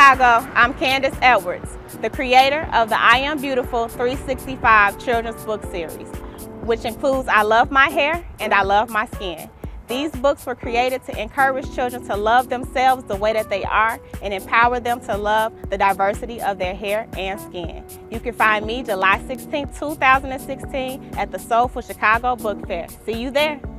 Chicago, I'm Candace Edwards, the creator of the I Am Beautiful 365 children's book series, which includes I Love My Hair and I Love My Skin. These books were created to encourage children to love themselves the way that they are and empower them to love the diversity of their hair and skin. You can find me July 16, 2016 at the Soulful Chicago Book Fair. See you there.